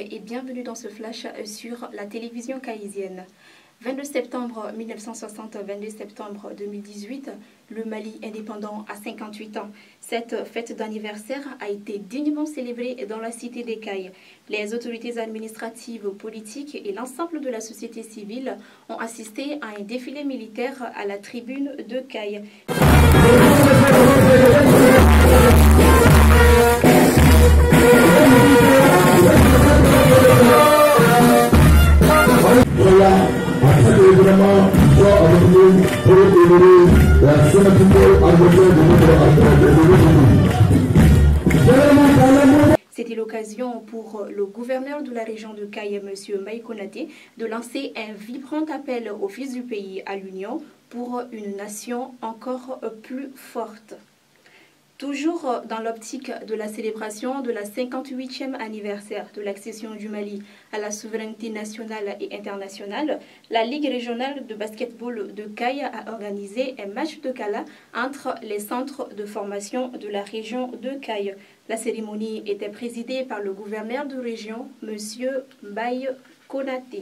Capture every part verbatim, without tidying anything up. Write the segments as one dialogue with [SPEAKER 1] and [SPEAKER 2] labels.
[SPEAKER 1] et bienvenue dans ce flash sur la télévision caïsienne. vingt-deux septembre mille neuf cent soixante, vingt-deux septembre deux mille dix-huit, le Mali indépendant a cinquante-huit ans. Cette fête d'anniversaire a été dignement célébrée dans la cité des Cailles. Les autorités administratives, politiques et l'ensemble de la société civile ont assisté à un défilé militaire à la tribune de Cailles. C'était l'occasion pour le gouverneur de la région de Caille, M. Mbaye Konaté, de lancer un vibrant appel aux fils du pays à l'union pour une nation encore plus forte. Toujours dans l'optique de la célébration de la cinquante-huitième anniversaire de l'accession du Mali à la souveraineté nationale et internationale, la Ligue régionale de basketball de Caille a organisé un match de gala entre les centres de formation de la région de Caille. La cérémonie était présidée par le gouverneur de région, M. Mbaye Konaté.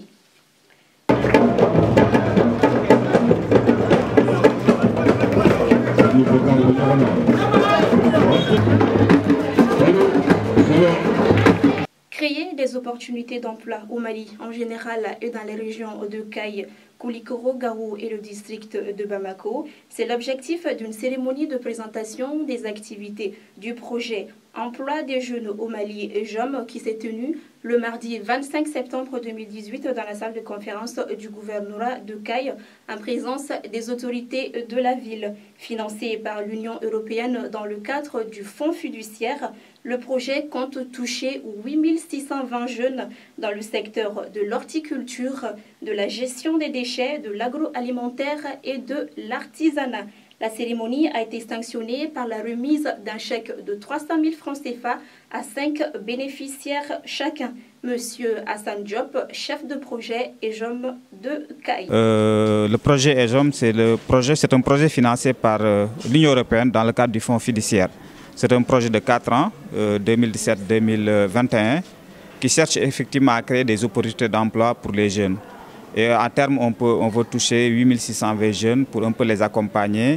[SPEAKER 1] Créer des opportunités d'emploi au Mali en général et dans les régions de Caille, Koulikoro, Gao et le district de Bamako, c'est l'objectif d'une cérémonie de présentation des activités du projet Emploi des jeunes au Mali et J O M qui s'est tenue le mardi vingt-cinq septembre deux mille dix-huit dans la salle de conférence du gouvernorat de Caille en présence des autorités de la ville. Financé par l'Union européenne dans le cadre du Fonds fiduciaire, le projet compte toucher huit mille six cent vingt jeunes dans le secteur de l'horticulture, de la gestion des déchets, de l'agroalimentaire et de l'artisanat. La cérémonie a été sanctionnée par la remise d'un chèque de trois cent mille francs C F A à cinq bénéficiaires chacun. Monsieur Hassan Diop, chef de projet E J O M de Caille.
[SPEAKER 2] Euh, le projet E J O M, c'est un projet financé par euh, l'Union européenne dans le cadre du Fonds fiduciaire. C'est un projet de quatre ans, euh, deux mille dix-sept deux mille vingt et un, qui cherche effectivement à créer des opportunités d'emploi pour les jeunes. Et à terme, on, peut, on veut toucher huit mille six cent vingt jeunes pour un peu les accompagner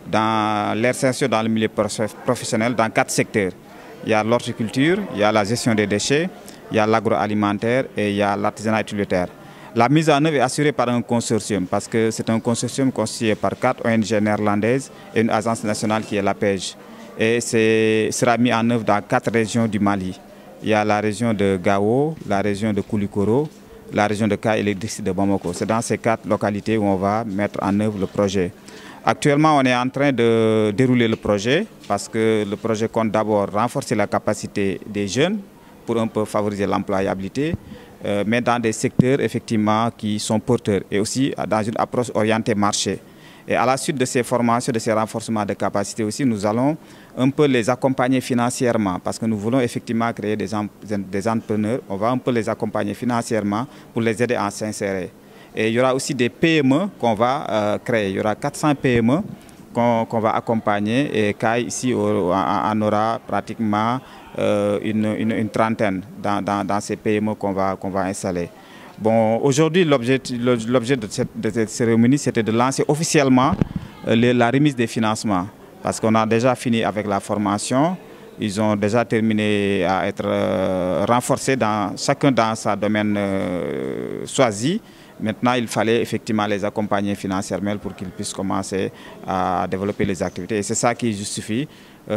[SPEAKER 2] dans l'insertion dans le milieu professionnel dans quatre secteurs. Il y a l'horticulture, il y a la gestion des déchets, il y a l'agroalimentaire et il y a l'artisanat utilitaire. La mise en œuvre est assurée par un consortium parce que c'est un consortium constitué par quatre O N G néerlandaises et une agence nationale qui est la P E J. Et ce sera mis en œuvre dans quatre régions du Mali. Il y a la région de Gao, la région de Koulikoro, la région de Caille et le district de Bamako. C'est dans ces quatre localités où on va mettre en œuvre le projet. Actuellement, on est en train de dérouler le projet parce que le projet compte d'abord renforcer la capacité des jeunes pour un peu favoriser l'employabilité, euh, mais dans des secteurs effectivement qui sont porteurs et aussi dans une approche orientée marché. Et à la suite de ces formations, de ces renforcements de capacité aussi, nous allons un peu les accompagner financièrement parce que nous voulons effectivement créer des, des entrepreneurs. On va un peu les accompagner financièrement pour les aider à s'insérer. Et il y aura aussi des P M E qu'on va euh, créer. Il y aura quatre cents P M E qu'on qu'on va accompagner et Caille ici en aura pratiquement euh, une, une, une trentaine dans, dans, dans ces P M E qu'on va, qu'on va installer. Bon, aujourd'hui, l'objet de cette, de cette cérémonie, c'était de lancer officiellement euh, les, la remise des financements. Parce qu'on a déjà fini avec la formation. Ils ont déjà terminé à être euh, renforcés dans, chacun dans sa domaine euh, choisi. Maintenant, il fallait effectivement les accompagner financièrement pour qu'ils puissent commencer à développer les activités. Et c'est ça qui justifie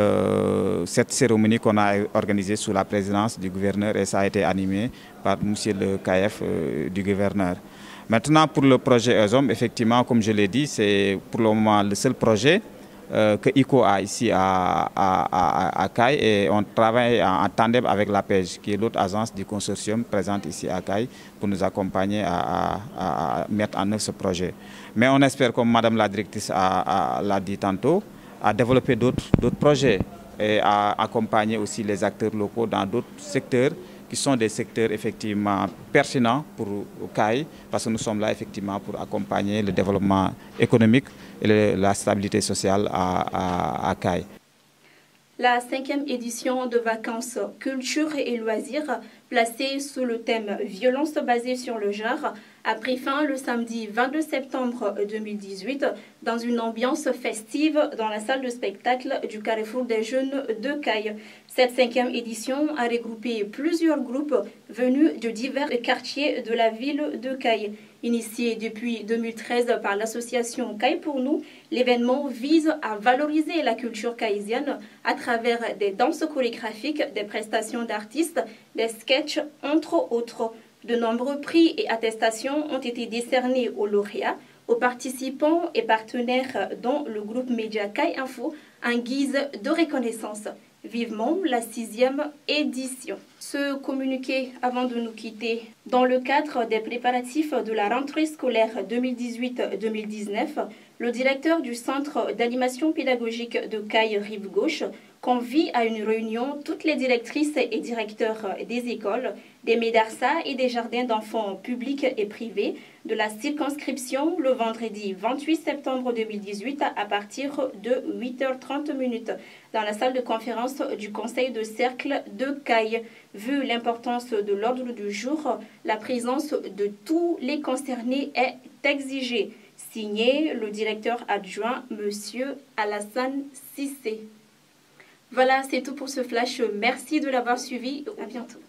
[SPEAKER 2] euh, cette cérémonie qu'on a organisée sous la présidence du gouverneur et ça a été animé par M. le K F euh, du gouverneur. Maintenant, pour le projet E J O M, effectivement, comme je l'ai dit, c'est pour le moment le seul projet Euh, que I C O a ici à, à, à, à Caille et on travaille en, en tandem avec la P E J, qui est l'autre agence du consortium présente ici à Caille pour nous accompagner à, à, à mettre en œuvre ce projet. Mais on espère, comme Madame la directrice l'a dit tantôt, à développer d'autres projets et à accompagner aussi les acteurs locaux dans d'autres secteurs qui sont des secteurs effectivement pertinents pour Caille, parce que nous sommes là effectivement pour accompagner le développement économique et le, la stabilité sociale à, à, à Caille.
[SPEAKER 1] La cinquième édition de vacances culture et loisirs, placée sous le thème violence basée sur le genre, a pris fin le samedi vingt-deux septembre deux mille dix-huit dans une ambiance festive dans la salle de spectacle du Carrefour des Jeunes de Caille. Cette cinquième édition a regroupé plusieurs groupes venus de divers quartiers de la ville de Caille. Initié depuis deux mille treize par l'association Caille pour nous, l'événement vise à valoriser la culture caïsienne à travers des danses chorégraphiques, des prestations d'artistes, des sketchs, entre autres. De nombreux prix et attestations ont été décernés aux lauréats, aux participants et partenaires dont le groupe Média Caille Info en guise de reconnaissance. Vivement la sixième édition. Ce communiqué avant de nous quitter. Dans le cadre des préparatifs de la rentrée scolaire deux mille dix-huit deux mille dix-neuf, le directeur du centre d'animation pédagogique de Caille Rive Gauche convie à une réunion toutes les directrices et directeurs des écoles, des médarsas et des jardins d'enfants publics et privés de la circonscription le vendredi vingt-huit septembre deux mille dix-huit à partir de huit heures trente dans la salle de conférence du conseil de cercle de Caille. Vu l'importance de l'ordre du jour, la présence de tous les concernés est exigée. Signé le directeur adjoint, M. Alassane Sissé. Voilà, c'est tout pour ce flash. Merci de l'avoir suivi. À bientôt.